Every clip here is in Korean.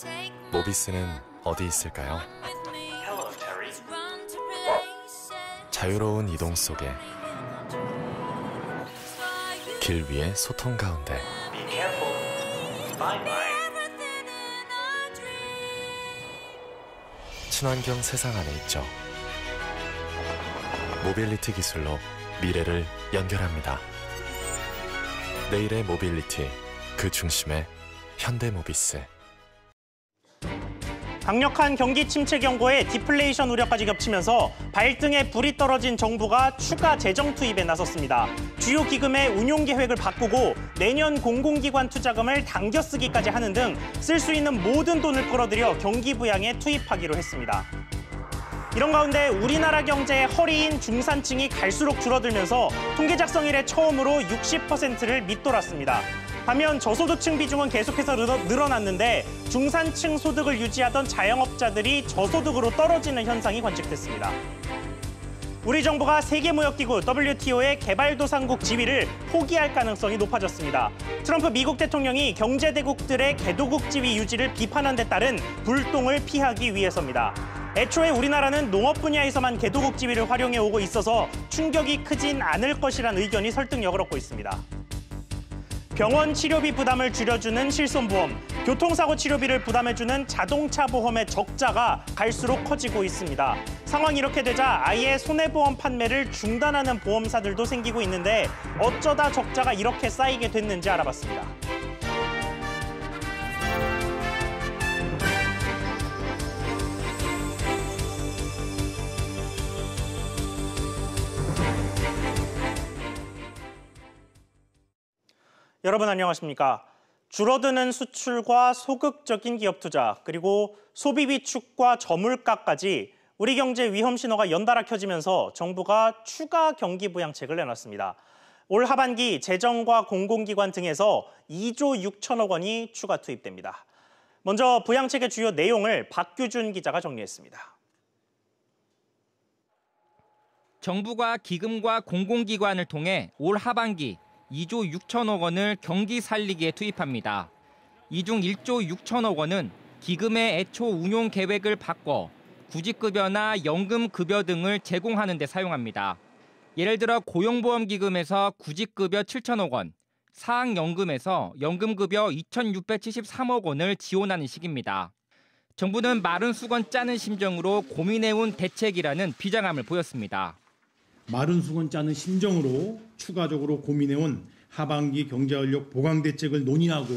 모비스는 어디 있을까요? 자유로운 이동 속에 길 위의 소통 가운데 친환경 세상 안에 있죠. 모빌리티 기술로 미래를 연결합니다. 내일의 모빌리티, 그 중심에 현대모비스. 강력한 경기 침체 경고에 디플레이션 우려까지 겹치면서 발등에 불이 떨어진 정부가 추가 재정 투입에 나섰습니다. 주요 기금의 운용 계획을 바꾸고 내년 공공기관 투자금을 당겨 쓰기까지 하는 등 쓸 수 있는 모든 돈을 끌어들여 경기 부양에 투입하기로 했습니다. 이런 가운데 우리나라 경제의 허리인 중산층이 갈수록 줄어들면서 통계 작성 이래 처음으로 60%를 밑돌았습니다. 반면 저소득층 비중은 계속해서 늘어났는데 중산층 소득을 유지하던 자영업자들이 저소득으로 떨어지는 현상이 관측됐습니다. 우리 정부가 세계무역기구 WTO의 개발도상국 지위를 포기할 가능성이 높아졌습니다. 트럼프 미국 대통령이 경제대국들의 개도국 지위 유지를 비판한 데 따른 불똥을 피하기 위해서입니다. 애초에 우리나라는 농업 분야에서만 개도국 지위를 활용해 오고 있어서 충격이 크진 않을 것이란 의견이 설득력을 얻고 있습니다. 병원 치료비 부담을 줄여주는 실손보험, 교통사고 치료비를 부담해주는 자동차 보험의 적자가 갈수록 커지고 있습니다. 상황이 이렇게 되자 아예 손해보험 판매를 중단하는 보험사들도 생기고 있는데 어쩌다 적자가 이렇게 쌓이게 됐는지 알아봤습니다. 여러분 안녕하십니까? 줄어드는 수출과 소극적인 기업 투자, 그리고 소비 위축과 저물가까지 우리 경제 위험 신호가 연달아 켜지면서 정부가 추가 경기 부양책을 내놨습니다. 올 하반기 재정과 공공기관 등에서 2조 6천억 원이 추가 투입됩니다. 먼저 부양책의 주요 내용을 박규준 기자가 정리했습니다. 정부가 기금과 공공기관을 통해 올 하반기 2조 6천억 원을 경기 살리기에 투입합니다. 이 중 1조 6천억 원은 기금의 애초 운용 계획을 바꿔 구직급여나 연금급여 등을 제공하는 데 사용합니다. 예를 들어 고용보험기금에서 구직급여 7천억 원, 사학연금에서 연금급여 2,673억 원을 지원하는 식입니다. 정부는 마른 수건 짜는 심정으로 고민해온 대책이라는 비장함을 보였습니다. 마른 수건 짜는 심정으로 추가적으로 고민해온 하반기 경제활력 보강 대책을 논의하고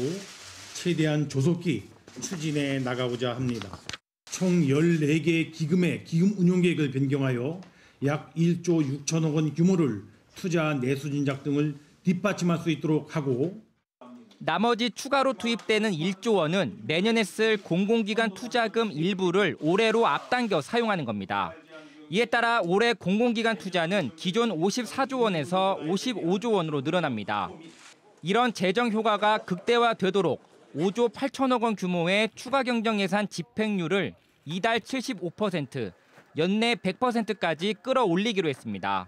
최대한 조속히 추진해 나가고자 합니다. 총 14개의 기금의 기금 운용 계획을 변경하여 약 1조 6천억 원 규모를 투자 내수 진작 등을 뒷받침할 수 있도록 하고, 나머지 추가로 투입되는 1조 원은 내년에 쓸 공공기관 투자금 일부를 올해로 앞당겨 사용하는 겁니다. 이에 따라 올해 공공기관 투자는 기존 54조 원에서 55조 원으로 늘어납니다. 이런 재정 효과가 극대화되도록 5조 8천억 원 규모의 추가 경정 예산 집행률을 이달 75%, 연내 100%까지 끌어올리기로 했습니다.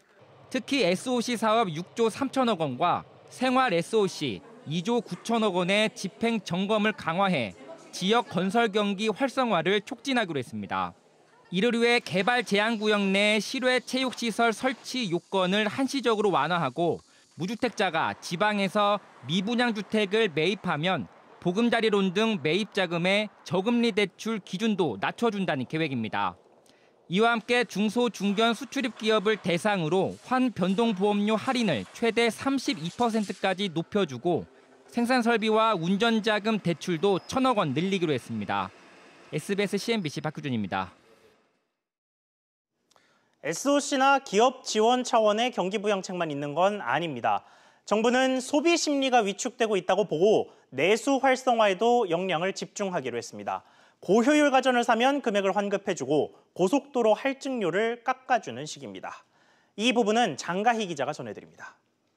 특히 SOC 사업 6조 3천억 원과 생활 SOC 2조 9천억 원의 집행 점검을 강화해 지역 건설 경기 활성화를 촉진하기로 했습니다. 이를 위해 개발 제한 구역 내 실외 체육시설 설치 요건을 한시적으로 완화하고 무주택자가 지방에서 미분양 주택을 매입하면 보금자리론 등 매입 자금의 저금리 대출 기준도 낮춰준다는 계획입니다. 이와 함께 중소 중견 수출입 기업을 대상으로 환변동보험료 할인을 최대 32%까지 높여주고 생산 설비와 운전자금 대출도 1,000억 원 늘리기로 했습니다. SBS CNBC 박규준입니다. SOC나 기업 지원 차원의 경기 부양책만 있는 건 아닙니다. 정부는 소비 심리가 위축되고 있다고 보고 내수 활성화에도 역량을 집중하기로 했습니다. 고효율 가전을 사면 금액을 환급해주고 고속도로 할증료를 깎아주는 식입니다. 이 부분은 장가희 기자가 전해드립니다.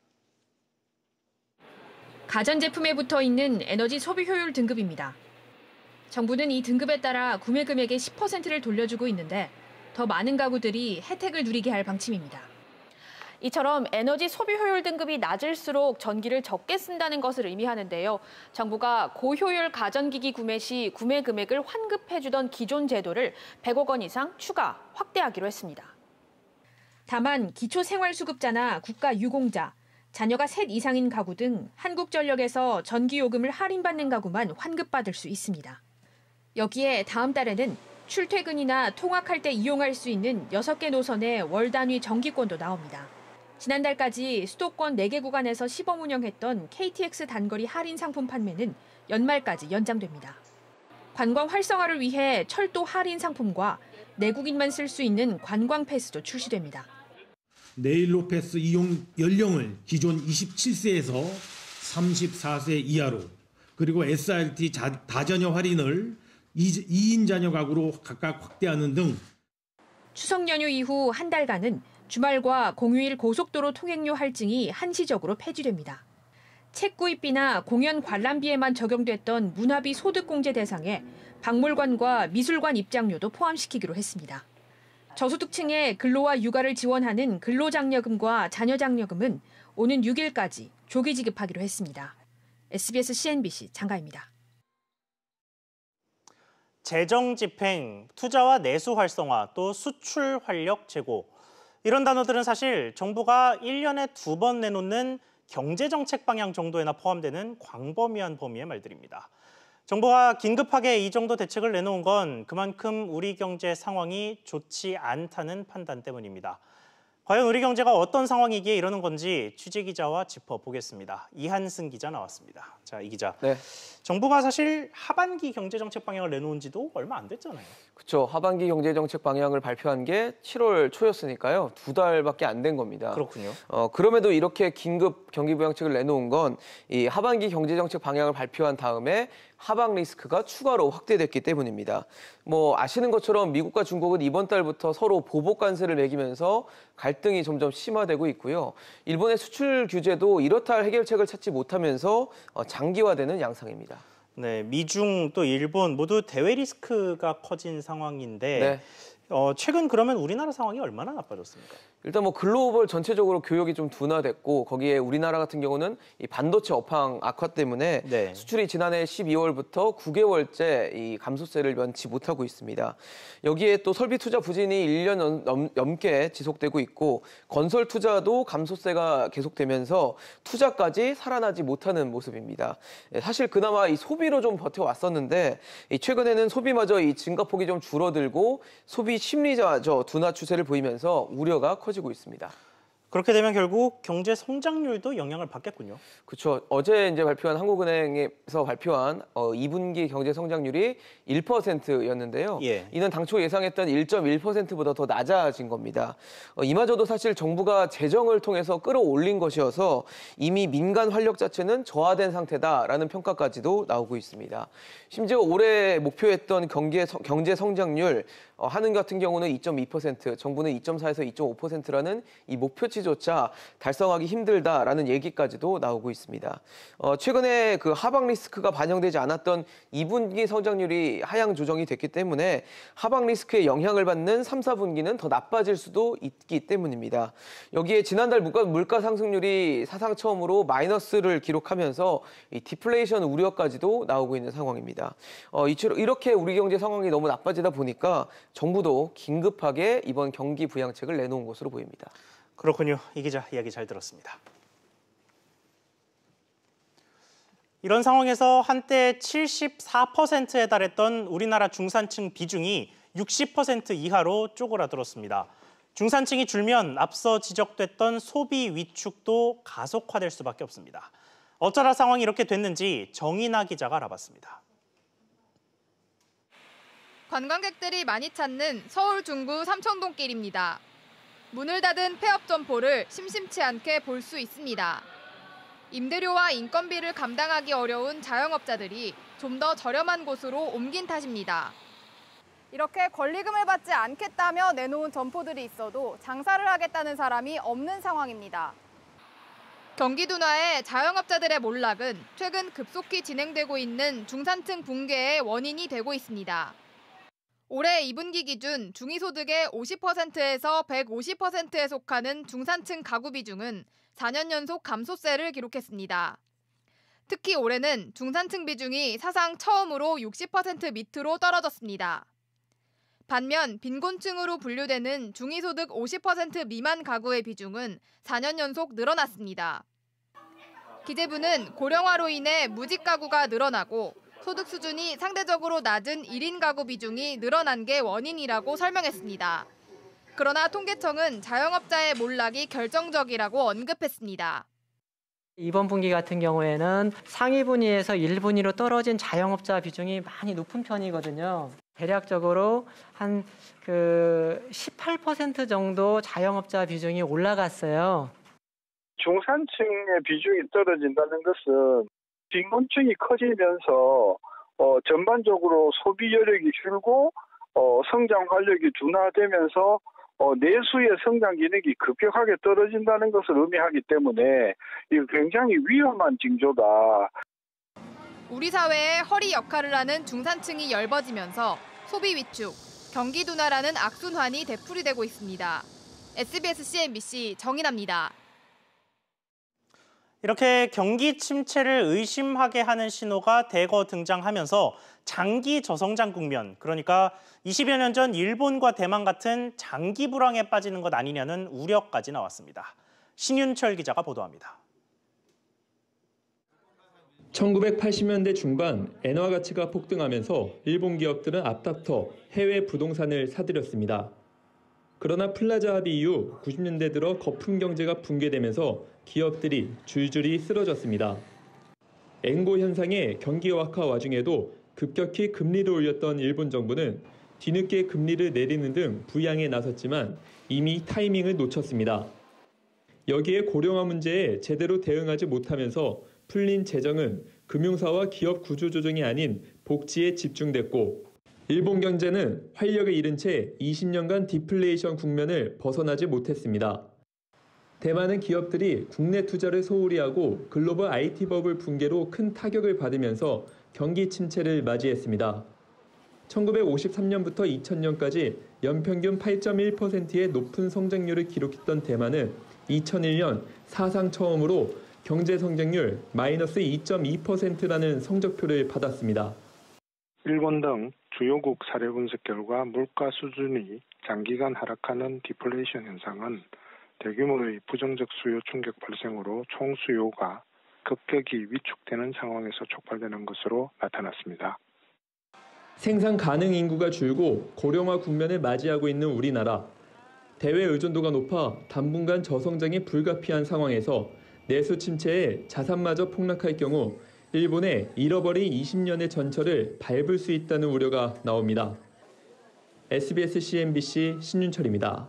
가전제품에 붙어 있는 에너지 소비 효율 등급입니다. 정부는 이 등급에 따라 구매 금액의 10%를 돌려주고 있는데 더 많은 가구들이 혜택을 누리게 할 방침입니다. 이처럼 에너지 소비 효율 등급이 낮을수록 전기를 적게 쓴다는 것을 의미하는데요. 정부가 고효율 가전기기 구매 시 구매 금액을 환급해주던 기존 제도를 100억 원 이상 추가 확대하기로 했습니다. 다만 기초생활수급자나 국가유공자, 자녀가 셋 이상인 가구 등 한국전력에서 전기요금을 할인받는 가구만 환급받을 수 있습니다. 여기에 다음 달에는 출퇴근이나 통학할 때 이용할 수 있는 6개 노선의 월 단위 정기권도 나옵니다. 지난달까지 수도권 4개 구간에서 시범 운영했던 KTX 단거리 할인 상품 판매는 연말까지 연장됩니다. 관광 활성화를 위해 철도 할인 상품과 내국인만 쓸 수 있는 관광 패스도 출시됩니다. 네일로 패스 이용 연령을 기존 27세에서 34세 이하로, 그리고 SRT 다자녀 할인을 2인 자녀 가구로 각각 확대하는 등 추석 연휴 이후 한 달간은 주말과 공휴일 고속도로 통행료 할증이 한시적으로 폐지됩니다. 책 구입비나 공연 관람비에만 적용됐던 문화비 소득공제 대상에 박물관과 미술관 입장료도 포함시키기로 했습니다. 저소득층의 근로와 육아를 지원하는 근로장려금과 자녀장려금은 오는 6일까지 조기 지급하기로 했습니다. SBS CNBC 장가입니다. 재정 집행, 투자와 내수 활성화, 또 수출 활력 제고. 이런 단어들은 사실 정부가 1년에 2번 내놓는 경제정책 방향 정도에나 포함되는 광범위한 범위의 말들입니다. 정부가 긴급하게 이 정도 대책을 내놓은 건 그만큼 우리 경제 상황이 좋지 않다는 판단 때문입니다. 과연 우리 경제가 어떤 상황이기에 이러는 건지 취재기자와 짚어보겠습니다. 이한승 기자 나왔습니다. 자, 이 기자. 네. 정부가 사실 하반기 경제정책 방향을 내놓은 지도 얼마 안 됐잖아요. 그렇죠. 하반기 경제정책 방향을 발표한 게 7월 초였으니까요. 2달밖에 안 된 겁니다. 그렇군요. 그럼에도 이렇게 긴급 경기부양책을 내놓은 건 이 하반기 경제정책 방향을 발표한 다음에 하방 리스크가 추가로 확대됐기 때문입니다. 아시는 것처럼 미국과 중국은 이번 달부터 서로 보복 관세를 매기면서 갈등이 점점 심화되고 있고요. 일본의 수출 규제도 이렇다 할 해결책을 찾지 못하면서 장기화되는 양상입니다. 네, 미중 또 일본 모두 대외 리스크가 커진 상황인데 네. 최근 그러면 우리나라 상황이 얼마나 나빠졌습니까? 일단 글로벌 전체적으로 교역이 좀 둔화됐고 거기에 우리나라 같은 경우는 이 반도체 업황 악화 때문에 네. 수출이 지난해 12월부터 9개월째 이 감소세를 면치 못하고 있습니다. 여기에 또 설비 투자 부진이 1년 넘게 지속되고 있고 건설 투자도 감소세가 계속되면서 투자까지 살아나지 못하는 모습입니다. 사실 그나마 이 소비로 좀 버텨왔었는데 최근에는 소비마저 이 증가폭이 좀 줄어들고 소비 심리자저 둔화 추세를 보이면서 우려가 커지고 있습니다. 그렇게 되면 결국 경제 성장률도 영향을 받겠군요. 그렇죠. 어제 이제 발표한 한국은행에서 발표한 2분기 경제 성장률이 1%였는데요. 예. 이는 당초 예상했던 1.1%보다 더 낮아진 겁니다. 이마저도 사실 정부가 재정을 통해서 끌어올린 것이어서 이미 민간 활력 자체는 저하된 상태다라는 평가까지도 나오고 있습니다. 심지어 올해 목표했던 경제 성장률 한은 같은 경우는 2.2%, 정부는 2.4에서 2.5%라는 이 목표치조차 달성하기 힘들다라는 얘기까지도 나오고 있습니다. 최근에 그 하방 리스크가 반영되지 않았던 2분기 성장률이 하향 조정이 됐기 때문에 하방 리스크에 영향을 받는 3, 4분기는 더 나빠질 수도 있기 때문입니다. 여기에 지난달 물가 상승률이 사상 처음으로 마이너스를 기록하면서 이 디플레이션 우려까지도 나오고 있는 상황입니다. 이렇게 우리 경제 상황이 너무 나빠지다 보니까 정부도 긴급하게 이번 경기 부양책을 내놓은 것으로 보입니다. 그렇군요. 이 기자 이야기 잘 들었습니다. 이런 상황에서 한때 74%에 달했던 우리나라 중산층 비중이 60% 이하로 쪼그라들었습니다. 중산층이 줄면 앞서 지적됐던 소비 위축도 가속화될 수밖에 없습니다. 어쩌다 상황이 이렇게 됐는지 정인아 기자가 알아봤습니다. 관광객들이 많이 찾는 서울 중구 삼청동길입니다. 문을 닫은 폐업 점포를 심심치 않게 볼 수 있습니다. 임대료와 인건비를 감당하기 어려운 자영업자들이 좀 더 저렴한 곳으로 옮긴 탓입니다. 이렇게 권리금을 받지 않겠다며 내놓은 점포들이 있어도 장사를 하겠다는 사람이 없는 상황입니다. 경기 둔화에 자영업자들의 몰락은 최근 급속히 진행되고 있는 중산층 붕괴의 원인이 되고 있습니다. 올해 2분기 기준 중위소득의 50%에서 150%에 속하는 중산층 가구 비중은 4년 연속 감소세를 기록했습니다. 특히 올해는 중산층 비중이 사상 처음으로 60% 밑으로 떨어졌습니다. 반면 빈곤층으로 분류되는 중위소득 50% 미만 가구의 비중은 4년 연속 늘어났습니다. 기재부는 고령화로 인해 무직 가구가 늘어나고 소득 수준이 상대적으로 낮은 1인 가구 비중이 늘어난 게 원인이라고 설명했습니다. 그러나 통계청은 자영업자의 몰락이 결정적이라고 언급했습니다. 이번 분기 같은 경우에는 상위 분위에서 1분위로 떨어진 자영업자 비중이 많이 높은 편이거든요. 대략적으로 한 18% 정도 자영업자 비중이 올라갔어요. 중산층의 비중이 떨어진다는 것은 빈곤층이 커지면서 전반적으로 소비 여력이 줄고 성장 활력이 둔화되면서 내수의 성장 기능이 급격하게 떨어진다는 것을 의미하기 때문에 이거 굉장히 위험한 징조다. 우리 사회의 허리 역할을 하는 중산층이 엷어지면서 소비 위축, 경기 둔화라는 악순환이 되풀이되고 있습니다. SBS CNBC 정인아입니다. 이렇게 경기 침체를 의심하게 하는 신호가 대거 등장하면서 장기 저성장 국면, 그러니까 20여 년 전 일본과 대만 같은 장기 불황에 빠지는 것 아니냐는 우려까지 나왔습니다. 신윤철 기자가 보도합니다. 1980년대 중반 엔화 가치가 폭등하면서 일본 기업들은 앞다퉈 해외 부동산을 사들였습니다. 그러나 플라자 합의 이후 90년대 들어 거품 경제가 붕괴되면서 기업들이 줄줄이 쓰러졌습니다. 엔고 현상의 경기 악화 와중에도 급격히 금리를 올렸던 일본 정부는 뒤늦게 금리를 내리는 등 부양에 나섰지만 이미 타이밍을 놓쳤습니다. 여기에 고령화 문제에 제대로 대응하지 못하면서 풀린 재정은 금융사와 기업 구조 조정이 아닌 복지에 집중됐고 일본 경제는 활력을 잃은 채 20년간 디플레이션 국면을 벗어나지 못했습니다. 대만은 기업들이 국내 투자를 소홀히 하고 글로벌 IT 버블 붕괴로 큰 타격을 받으면서 경기 침체를 맞이했습니다. 1953년부터 2000년까지 연평균 8.1%의 높은 성장률을 기록했던 대만은 2001년 사상 처음으로 경제 성장률 마이너스 2.2%라는 성적표를 받았습니다. 일본 등 주요국 사례 분석 결과 물가 수준이 장기간 하락하는 디플레이션 현상은 대규모의 부정적 수요 충격 발생으로 총 수요가 급격히 위축되는 상황에서 촉발되는 것으로 나타났습니다. 생산 가능 인구가 줄고 고령화 국면을 맞이하고 있는 우리나라. 대외 의존도가 높아 당분간 저성장이 불가피한 상황에서 내수 침체에 자산마저 폭락할 경우 일본의 잃어버린 20년의 전철을 밟을 수 있다는 우려가 나옵니다. SBS CNBC 신윤철입니다.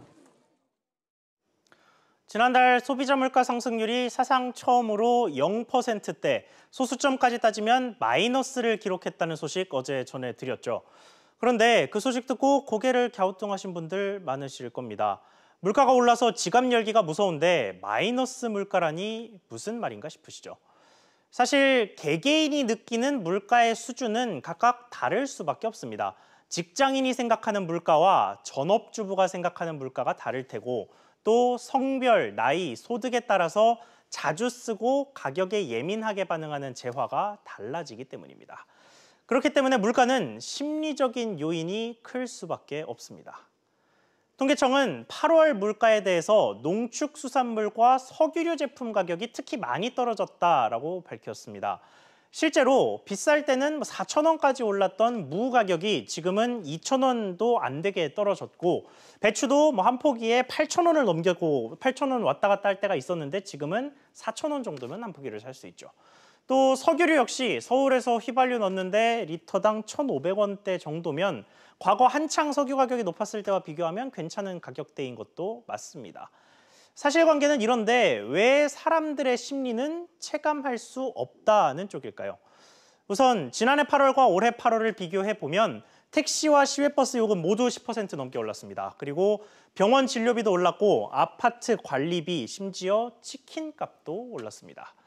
지난달 소비자 물가 상승률이 사상 처음으로 0%대, 소수점까지 따지면 마이너스를 기록했다는 소식 어제 전해드렸죠. 그런데 그 소식 듣고 고개를 갸우뚱하신 분들 많으실 겁니다. 물가가 올라서 지갑 열기가 무서운데 마이너스 물가라니 무슨 말인가 싶으시죠? 사실 개개인이 느끼는 물가의 수준은 각각 다를 수밖에 없습니다. 직장인이 생각하는 물가와 전업주부가 생각하는 물가가 다를 테고 또 성별, 나이, 소득에 따라서 자주 쓰고 가격에 예민하게 반응하는 재화가 달라지기 때문입니다. 그렇기 때문에 물가는 심리적인 요인이 클 수밖에 없습니다. 통계청은 8월 물가에 대해서 농축수산물과 석유류 제품 가격이 특히 많이 떨어졌다라고 밝혔습니다. 실제로 비쌀 때는 4,000원까지 올랐던 무 가격이 지금은 2,000원도 안 되게 떨어졌고 배추도 한 포기에 8,000원을 넘기고 8,000원 왔다 갔다 할 때가 있었는데 지금은 4,000원 정도면 한 포기를 살 수 있죠. 또 석유류 역시 서울에서 휘발유 넣는데 리터당 1,500원대 정도면 과거 한창 석유 가격이 높았을 때와 비교하면 괜찮은 가격대인 것도 맞습니다. 사실관계는 이런데 왜 사람들의 심리는 체감할 수 없다는 쪽일까요? 우선 지난해 8월과 올해 8월을 비교해보면 택시와 시외버스 요금 모두 10% 넘게 올랐습니다. 그리고 병원 진료비도 올랐고 아파트 관리비, 심지어 치킨값도 올랐습니다.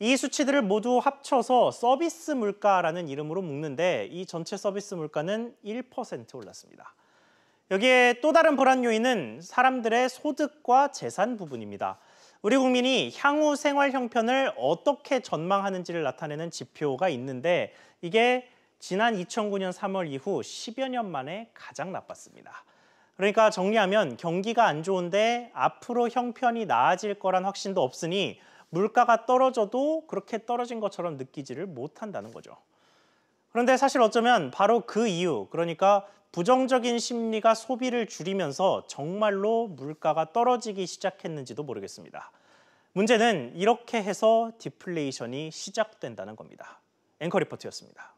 이 수치들을 모두 합쳐서 서비스 물가라는 이름으로 묶는데 이 전체 서비스 물가는 1% 올랐습니다. 여기에 또 다른 불안 요인은 사람들의 소득과 재산 부분입니다. 우리 국민이 향후 생활 형편을 어떻게 전망하는지를 나타내는 지표가 있는데 이게 지난 2009년 3월 이후 10여 년 만에 가장 나빴습니다. 그러니까 정리하면 경기가 안 좋은데 앞으로 형편이 나아질 거란 확신도 없으니 물가가 떨어져도 그렇게 떨어진 것처럼 느끼지를 못한다는 거죠. 그런데 사실 어쩌면 바로 그 이유, 그러니까 부정적인 심리가 소비를 줄이면서 정말로 물가가 떨어지기 시작했는지도 모르겠습니다. 문제는 이렇게 해서 디플레이션이 시작된다는 겁니다. 앵커 리포트였습니다.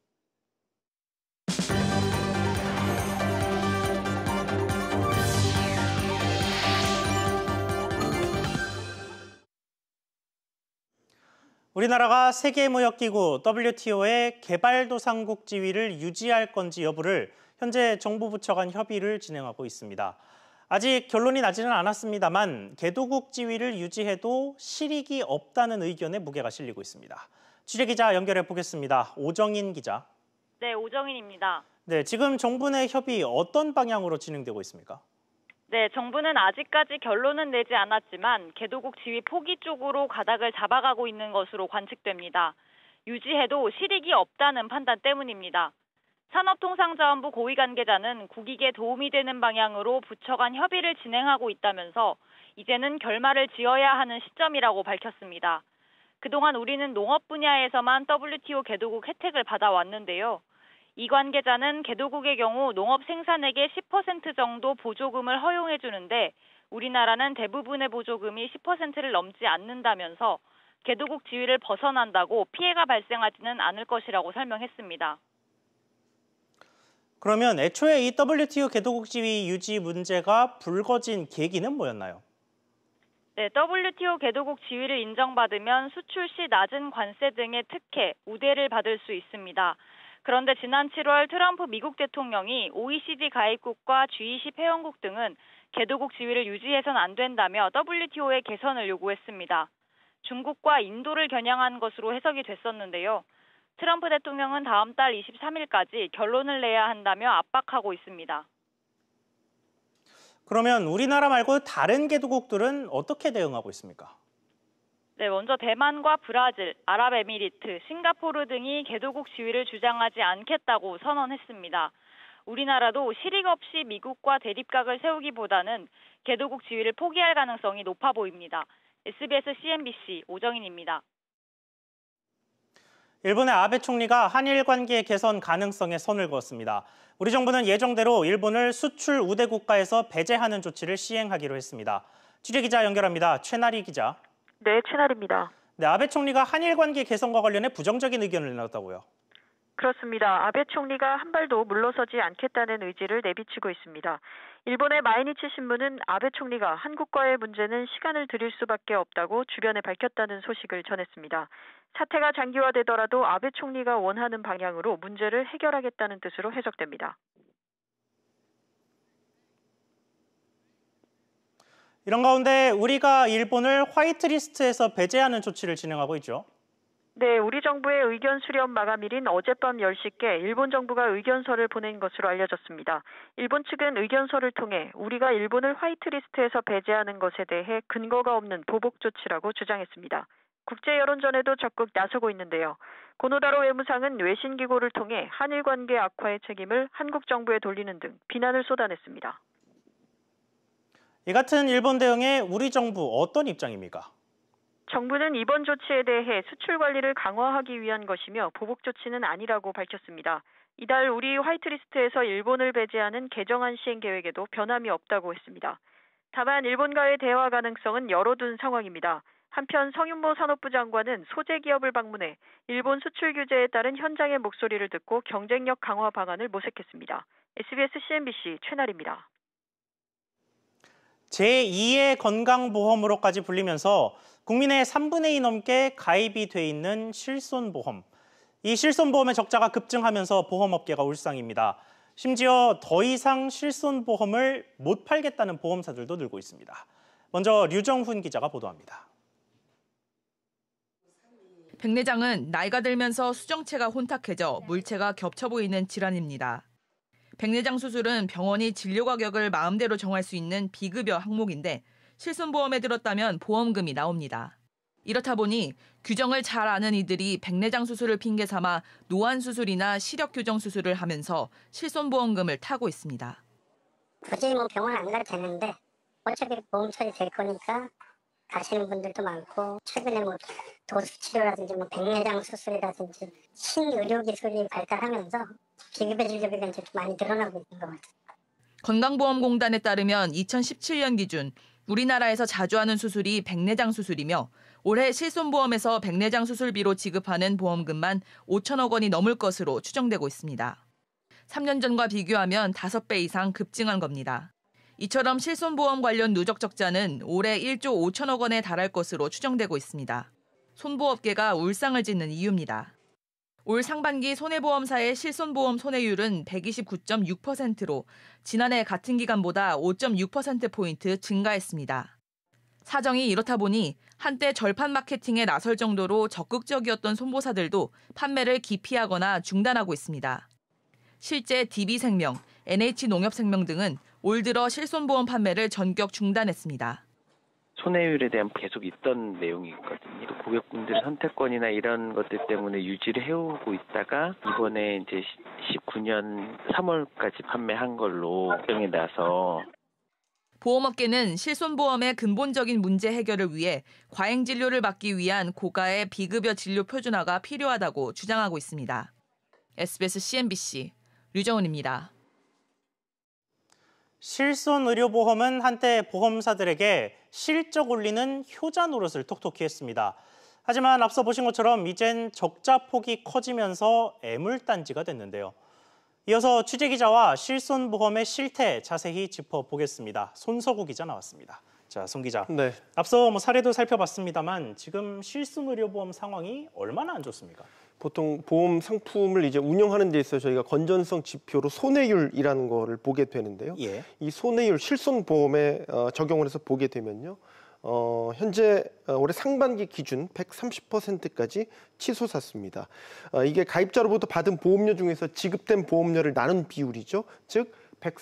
우리나라가 세계무역기구 WTO의 개발도상국 지위를 유지할 건지 여부를 현재 정부 부처 간 협의를 진행하고 있습니다. 아직 결론이 나지는 않았습니다만 개도국 지위를 유지해도 실익이 없다는 의견에 무게가 실리고 있습니다. 취재기자 연결해 보겠습니다. 오정인 기자. 네, 오정인입니다. 네, 지금 정부 내 협의 어떤 방향으로 진행되고 있습니까? 네, 정부는 아직까지 결론은 내지 않았지만 개도국 지위 포기 쪽으로 가닥을 잡아가고 있는 것으로 관측됩니다. 유지해도 실익이 없다는 판단 때문입니다. 산업통상자원부 고위 관계자는 국익에 도움이 되는 방향으로 부처 간 협의를 진행하고 있다면서 이제는 결말을 지어야 하는 시점이라고 밝혔습니다. 그동안 우리는 농업 분야에서만 WTO 개도국 혜택을 받아왔는데요. 이 관계자는 개도국의 경우 농업 생산액의 10% 정도 보조금을 허용해 주는데 우리나라는 대부분의 보조금이 10%를 넘지 않는다면서 개도국 지위를 벗어난다고 피해가 발생하지는 않을 것이라고 설명했습니다. 그러면 애초에 이 WTO 개도국 지위 유지 문제가 불거진 계기는 뭐였나요? 네, WTO 개도국 지위를 인정받으면 수출 시 낮은 관세 등의 특혜, 우대를 받을 수 있습니다. 그런데 지난 7월 트럼프 미국 대통령이 OECD 가입국과 G20 회원국 등은 개도국 지위를 유지해선 안 된다며 WTO의 개선을 요구했습니다. 중국과 인도를 겨냥한 것으로 해석이 됐었는데요. 트럼프 대통령은 다음 달 23일까지 결론을 내야 한다며 압박하고 있습니다. 그러면 우리나라 말고 다른 개도국들은 어떻게 대응하고 있습니까? 네, 먼저 대만과 브라질, 아랍에미리트, 싱가포르 등이 개도국 지위를 주장하지 않겠다고 선언했습니다. 우리나라도 실익 없이 미국과 대립각을 세우기보다는 개도국 지위를 포기할 가능성이 높아 보입니다. SBS CNBC 오정인입니다. 일본의 아베 총리가 한일 관계 개선 가능성에 선을 그었습니다. 우리 정부는 예정대로 일본을 수출 우대 국가에서 배제하는 조치를 시행하기로 했습니다. 취재기자 연결합니다. 최나리 기자. 네, 최나리입니다. 네, 아베 총리가 한일 관계 개선과 관련해 부정적인 의견을 내놨다고요. 그렇습니다. 아베 총리가 한 발도 물러서지 않겠다는 의지를 내비치고 있습니다. 일본의 마이니치 신문은 아베 총리가 한국과의 문제는 시간을 들일 수밖에 없다고 주변에 밝혔다는 소식을 전했습니다. 사태가 장기화되더라도 아베 총리가 원하는 방향으로 문제를 해결하겠다는 뜻으로 해석됩니다. 이런 가운데 우리가 일본을 화이트리스트에서 배제하는 조치를 진행하고 있죠. 네, 우리 정부의 의견 수렴 마감일인 어젯밤 10시께 일본 정부가 의견서를 보낸 것으로 알려졌습니다. 일본 측은 의견서를 통해 우리가 일본을 화이트리스트에서 배제하는 것에 대해 근거가 없는 보복 조치라고 주장했습니다. 국제 여론전에도 적극 나서고 있는데요. 고노다로 외무상은 외신기고를 통해 한일 관계 악화의 책임을 한국 정부에 돌리는 등 비난을 쏟아냈습니다. 이 같은 일본 대응에 우리 정부 어떤 입장입니까? 정부는 이번 조치에 대해 수출 관리를 강화하기 위한 것이며 보복 조치는 아니라고 밝혔습니다. 이달 우리 화이트리스트에서 일본을 배제하는 개정안 시행 계획에도 변함이 없다고 했습니다. 다만 일본과의 대화 가능성은 열어둔 상황입니다. 한편 성윤모 산업부 장관은 소재 기업을 방문해 일본 수출 규제에 따른 현장의 목소리를 듣고 경쟁력 강화 방안을 모색했습니다. SBS CNBC 최나리입니다. 제2의 건강보험으로까지 불리면서 국민의 3분의 2 넘게 가입이 돼 있는 실손보험. 이 실손보험의 적자가 급증하면서 보험업계가 울상입니다. 심지어 더 이상 실손보험을 못 팔겠다는 보험사들도 늘고 있습니다. 먼저 류정훈 기자가 보도합니다. 백내장은 나이가 들면서 수정체가 혼탁해져 물체가 겹쳐 보이는 질환입니다. 백내장 수술은 병원이 진료 가격을 마음대로 정할 수 있는 비급여 항목인데 실손보험에 들었다면 보험금이 나옵니다. 이렇다 보니 규정을 잘 아는 이들이 백내장 수술을 핑계 삼아 노안 수술이나 시력 교정 수술을 하면서 실손보험금을 타고 있습니다. 굳이 병원 안 가도 되는데 어차피 보험 처리될 거니까 가시는 분들도 많고 최근에 도수 치료라든지 백내장 수술이라든지 신의료 기술이 발달하면서 비급여 진료비가 이제 좀 많이 늘어나고 있는 것 같아요. 건강보험공단에 따르면 2017년 기준 우리나라에서 자주 하는 수술이 백내장 수술이며 올해 실손보험에서 백내장 수술비로 지급하는 보험금만 5천억 원이 넘을 것으로 추정되고 있습니다. 3년 전과 비교하면 5배 이상 급증한 겁니다. 이처럼 실손보험 관련 누적 적자는 올해 1조 5천억 원에 달할 것으로 추정되고 있습니다. 손보업계가 울상을 짓는 이유입니다. 올 상반기 손해보험사의 실손보험 손해율은 129.6%로 지난해 같은 기간보다 5.6%포인트 증가했습니다. 사정이 이렇다 보니 한때 절판 마케팅에 나설 정도로 적극적이었던 손보사들도 판매를 기피하거나 중단하고 있습니다. 실제 DB생명, NH농협생명 등은 올 들어 실손보험 판매를 전격 중단했습니다. 손해율에 대한 계속 있던 내용이 있거든요. 또 고객분들의 선택권이나 이런 것들 때문에 유지를 해오고 있다가 이번에 이제 19년 3월까지 판매한 걸로 결정이 나서 보험업계는 실손보험의 근본적인 문제 해결을 위해 과잉 진료를 막기 위한 고가의 비급여 진료 표준화가 필요하다고 주장하고 있습니다. SBS CNBC 류정은입니다. 실손의료보험은 한때 보험사들에게 실적 올리는 효자 노릇을 톡톡히 했습니다. 하지만 앞서 보신 것처럼 이젠 적자 폭이 커지면서 애물단지가 됐는데요. 이어서 취재기자와 실손보험의 실태 자세히 짚어보겠습니다. 손석우 기자 나왔습니다. 자, 손 기자. 네. 앞서 사례도 살펴봤습니다만 지금 실손의료보험 상황이 얼마나 안 좋습니까? 보통 보험 상품을 이제 운영하는 데 있어서 저희가 건전성 지표로 손해율이라는 거를 보게 되는데요. 예. 이 손해율 실손보험에 적용을 해서 보게 되면요. 현재 올해 상반기 기준 130%까지 치솟았습니다. 이게 가입자로부터 받은 보험료 중에서 지급된 보험료를 나눈 비율이죠. 즉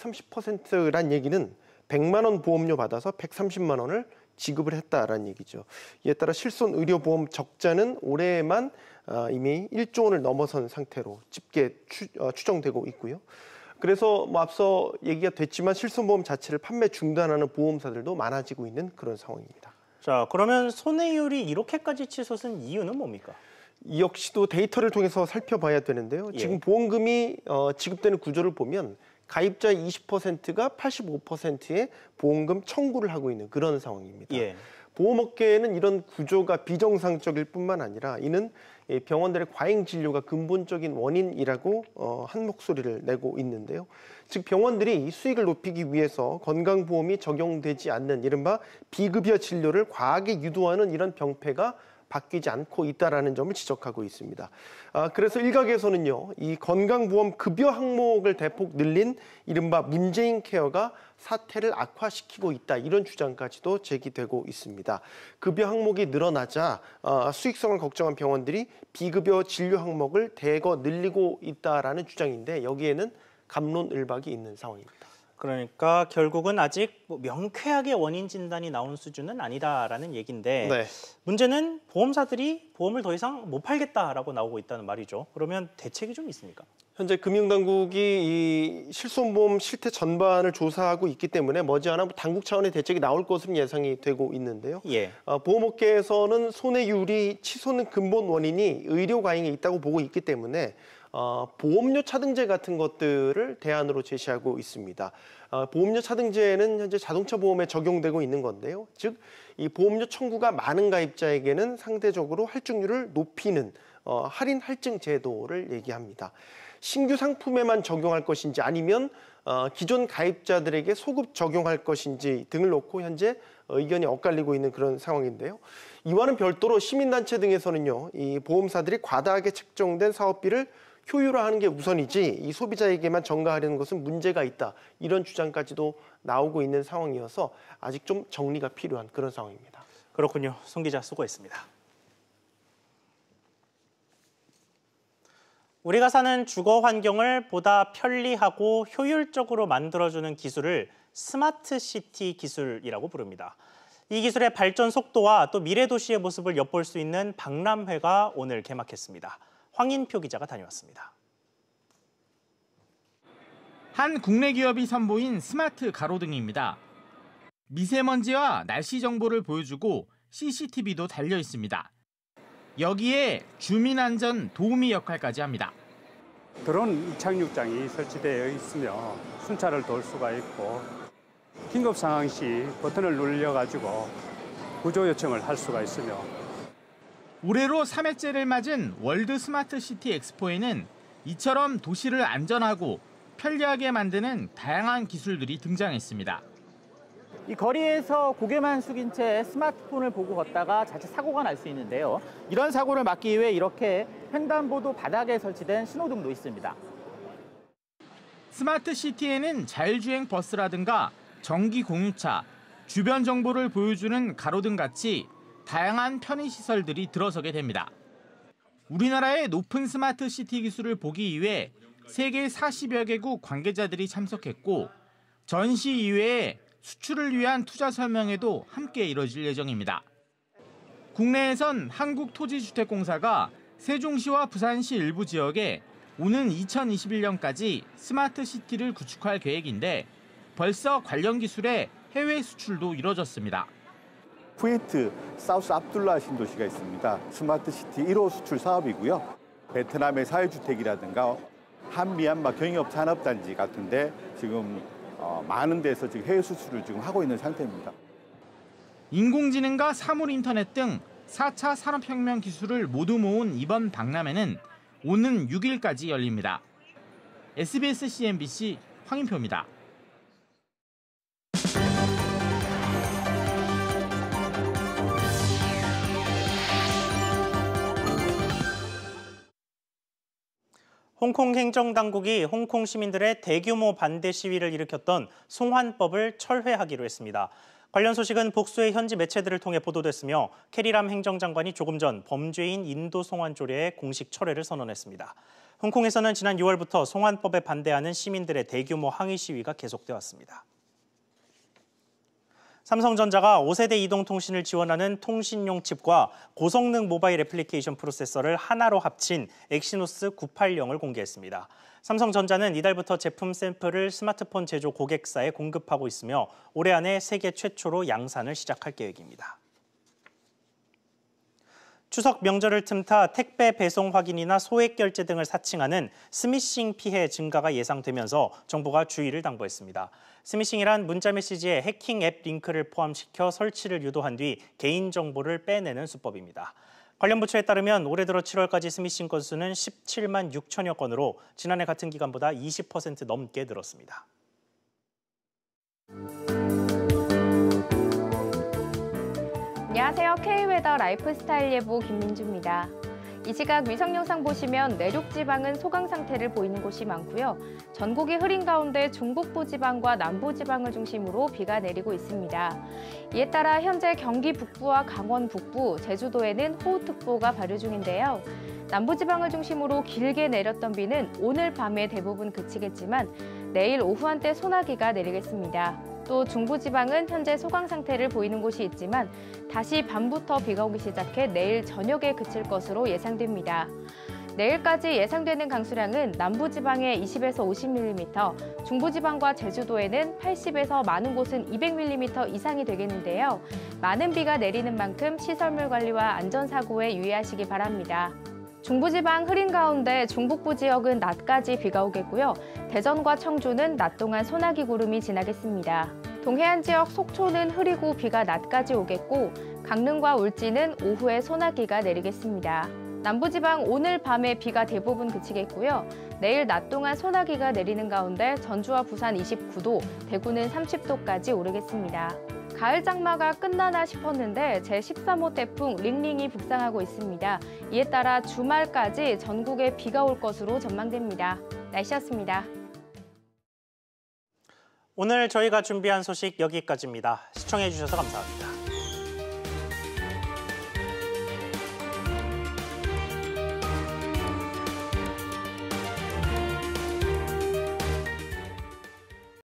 130%란 얘기는 100만 원 보험료 받아서 130만 원을 지급을 했다라는 얘기죠. 이에 따라 실손의료보험 적자는 올해에만 이미 1조 원을 넘어선 상태로 집계 추정되고 있고요. 그래서 앞서 얘기가 됐지만 실손보험 자체를 판매 중단하는 보험사들도 많아지고 있는 그런 상황입니다. 자, 그러면 손해율이 이렇게까지 치솟은 이유는 뭡니까? 이 역시도 데이터를 통해서 살펴봐야 되는데요. 예. 지금 보험금이 지급되는 구조를 보면 가입자의 20%가 85%의 보험금 청구를 하고 있는 그런 상황입니다. 예. 보험업계에는 이런 구조가 비정상적일 뿐만 아니라 이는 병원들의 과잉 진료가 근본적인 원인이라고 한 목소리를 내고 있는데요. 즉 병원들이 수익을 높이기 위해서 건강보험이 적용되지 않는 이른바 비급여 진료를 과하게 유도하는 이런 병폐가 바뀌지 않고 있다는 점을 지적하고 있습니다. 그래서 일각에서는요, 이 건강보험 급여 항목을 대폭 늘린 이른바 문재인 케어가 사태를 악화시키고 있다, 이런 주장까지도 제기되고 있습니다. 급여 항목이 늘어나자 수익성을 걱정한 병원들이 비급여 진료 항목을 대거 늘리고 있다라는 주장인데 여기에는 갑론을박이 있는 상황입니다. 그러니까 결국은 아직 명쾌하게 원인 진단이 나온 수준은 아니다라는 얘기인데 네. 문제는 보험사들이 보험을 더 이상 못 팔겠다라고 나오고 있다는 말이죠. 그러면 대책이 좀 있습니까? 현재 금융당국이 이 실손보험 실태 전반을 조사하고 있기 때문에 머지않아 당국 차원의 대책이 나올 것으로 예상이 되고 있는데요. 예. 보험업계에서는 손해율이 치솟는 근본 원인이 의료 과잉에 있다고 보고 있기 때문에 보험료 차등제 같은 것들을 대안으로 제시하고 있습니다. 보험료 차등제는 현재 자동차 보험에 적용되고 있는 건데요. 즉, 이 보험료 청구가 많은 가입자에게는 상대적으로 할증률을 높이는 할인 할증 제도를 얘기합니다. 신규 상품에만 적용할 것인지 아니면 기존 가입자들에게 소급 적용할 것인지 등을 놓고 현재 의견이 엇갈리고 있는 그런 상황인데요. 이와는 별도로 시민단체 등에서는요, 이 보험사들이 과다하게 책정된 사업비를 효율화하는 게 우선이지 이 소비자에게만 전가하려는 것은 문제가 있다, 이런 주장까지도 나오고 있는 상황이어서 아직 좀 정리가 필요한 그런 상황입니다. 그렇군요. 송 기자 수고했습니다. 우리가 사는 주거 환경을 보다 편리하고 효율적으로 만들어주는 기술을 스마트 시티 기술이라고 부릅니다. 이 기술의 발전 속도와 또 미래 도시의 모습을 엿볼 수 있는 박람회가 오늘 개막했습니다. 황인표 기자가 다녀왔습니다. 한 국내 기업이 선보인 스마트 가로등입니다. 미세먼지와 날씨 정보를 보여주고 CCTV도 달려 있습니다. 여기에 주민 안전 도우미 역할까지 합니다. 드론 착륙장이 설치되어 있으며 순찰을 도울 수가 있고 긴급 상황 시 버튼을 눌려가지고 구조 요청을 할 수가 있으며 올해로 3회째를 맞은 월드 스마트 시티 엑스포에는 이처럼 도시를 안전하고 편리하게 만드는 다양한 기술들이 등장했습니다. 이 거리에서 고개만 숙인 채 스마트폰을 보고 걷다가 자칫 사고가 날 수 있는데요. 이런 사고를 막기 위해 이렇게 횡단보도 바닥에 설치된 신호등도 있습니다. 스마트 시티에는 자율주행 버스라든가 전기 공유차, 주변 정보를 보여주는 가로등 같이 다양한 편의시설들이 들어서게 됩니다. 우리나라의 높은 스마트 시티 기술을 보기 위해 세계 40여 개국 관계자들이 참석했고 전시 이외에 수출을 위한 투자 설명회도 함께 이뤄질 예정입니다. 국내에선 한국토지주택공사가 세종시와 부산시 일부 지역에 오는 2021년까지 스마트 시티를 구축할 계획인데 벌써 관련 기술의 해외 수출도 이뤄졌습니다. 쿠웨이트 사우스 압둘라 신도시가 있습니다. 스마트 시티 1호 수출 사업이고요. 베트남의 사회주택이라든가 한미얀마 경협 산업단지 같은데 지금 많은 데서 지금 해외 수출을 지금 하고 있는 상태입니다. 인공지능과 사물 인터넷 등 4차 산업혁명 기술을 모두 모은 이번 박람회는 오는 6일까지 열립니다. SBS CNBC 황인표입니다. 홍콩 행정당국이 홍콩 시민들의 대규모 반대 시위를 일으켰던 송환법을 철회하기로 했습니다. 관련 소식은 복수의 현지 매체들을 통해 보도됐으며 캐리람 행정장관이 조금 전 범죄인 인도 송환 조례의 공식 철회를 선언했습니다. 홍콩에서는 지난 6월부터 송환법에 반대하는 시민들의 대규모 항의 시위가 계속돼 왔습니다. 삼성전자가 5세대 이동통신을 지원하는 통신용 칩과 고성능 모바일 애플리케이션 프로세서를 하나로 합친 엑시노스 980을 공개했습니다. 삼성전자는 이달부터 제품 샘플을 스마트폰 제조 고객사에 공급하고 있으며 올해 안에 세계 최초로 양산을 시작할 계획입니다. 추석 명절을 틈타 택배 배송 확인이나 소액 결제 등을 사칭하는 스미싱 피해 증가가 예상되면서 정부가 주의를 당부했습니다. 스미싱이란 문자메시지에 해킹 앱 링크를 포함시켜 설치를 유도한 뒤 개인정보를 빼내는 수법입니다. 관련 부처에 따르면 올해 들어 7월까지 스미싱 건수는 17만 6천여 건으로 지난해 같은 기간보다 20% 넘게 늘었습니다. 안녕하세요. K웨더 라이프스타일 예보 김민주입니다. 이 시각 위성 영상 보시면 내륙 지방은 소강 상태를 보이는 곳이 많고요. 전국이 흐린 가운데 중북부 지방과 남부 지방을 중심으로 비가 내리고 있습니다. 이에 따라 현재 경기 북부와 강원 북부, 제주도에는 호우특보가 발효 중인데요. 남부 지방을 중심으로 길게 내렸던 비는 오늘 밤에 대부분 그치겠지만 내일 오후 한때 소나기가 내리겠습니다. 또 중부지방은 현재 소강 상태를 보이는 곳이 있지만 다시 밤부터 비가 오기 시작해 내일 저녁에 그칠 것으로 예상됩니다. 내일까지 예상되는 강수량은 남부지방에 20에서 50mm, 중부지방과 제주도에는 80에서 많은 곳은 200mm 이상이 되겠는데요. 많은 비가 내리는 만큼 시설물 관리와 안전사고에 유의하시기 바랍니다. 중부지방 흐린 가운데 중북부 지역은 낮까지 비가 오겠고요. 대전과 청주는 낮 동안 소나기 구름이 지나겠습니다. 동해안 지역 속초는 흐리고 비가 낮까지 오겠고 강릉과 울진은 오후에 소나기가 내리겠습니다. 남부지방 오늘 밤에 비가 대부분 그치겠고요. 내일 낮 동안 소나기가 내리는 가운데 전주와 부산 29도, 대구는 30도까지 오르겠습니다. 가을 장마가 끝나나 싶었는데 제13호 태풍 링링이 북상하고 있습니다. 이에 따라 주말까지 전국에 비가 올 것으로 전망됩니다. 날씨였습니다. 오늘 저희가 준비한 소식 여기까지입니다. 시청해주셔서 감사합니다.